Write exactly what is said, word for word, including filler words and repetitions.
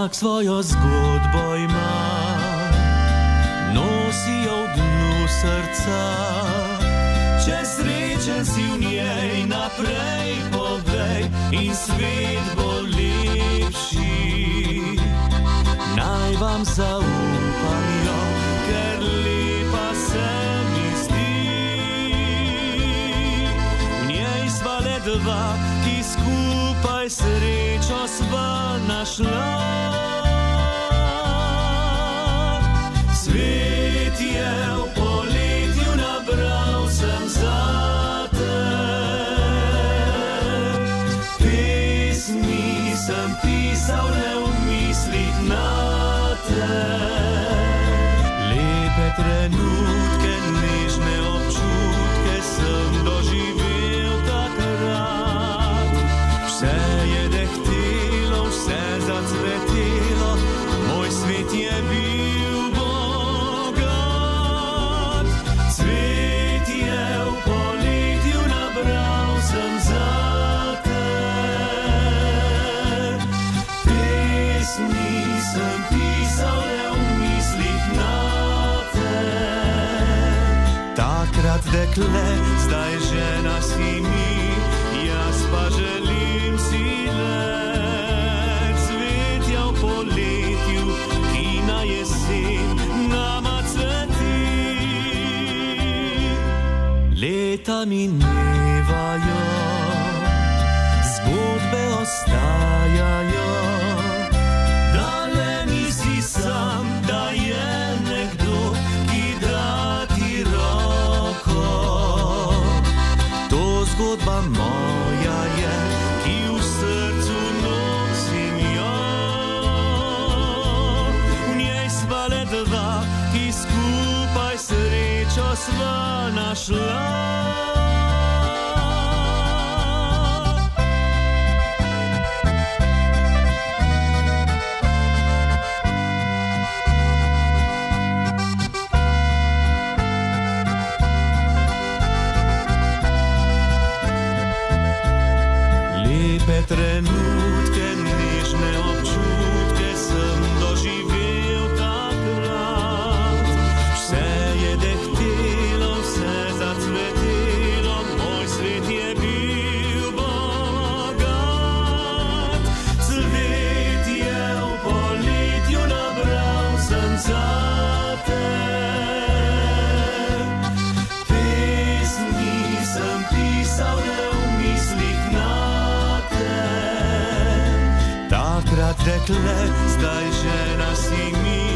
Vsak svojo zgodbo ima, nosi jo v dnu srca. Če srečen si v njej, naprej povej in svet bo lepši. Naj vam zaupam jo, ker lepa se mi zdi. V njej sva le dva, ki skupaj srečo sva našla. Svet je v poletju nabral sem zate. Pesmi sem pisal le v mislih na te. Lepe trenutke, nežne občutke sem doživel takrat. Vse je dehtelo, vse zacvetelo, moj svet je bil bogat. Cvet je v poletju nabral sem zate. Pesmi sem pisal le v mislih na te. Takrat dekle, zdaj žena si mi, jaz pa želim si le cvetja v poletju, ki na jesen nama cveti. Leta minevajo, zgodbe ostajajo, da le nisi sam, da je nekdo, ki da ti roko. To zgodba moja je, ki v srcu nosim jo. V njej sva le dva, ki skupaj srečo sva našla. Lepe trenutke, nežne občutke sem doživel takrat. Vse je dehtelo, vse zacvetelo, moj svet je bil bogat. Cvet je v poletju nabral sem zate. Pesmi sem pisal le v mislih na te. Takrat dekle, zdaj žena si mi,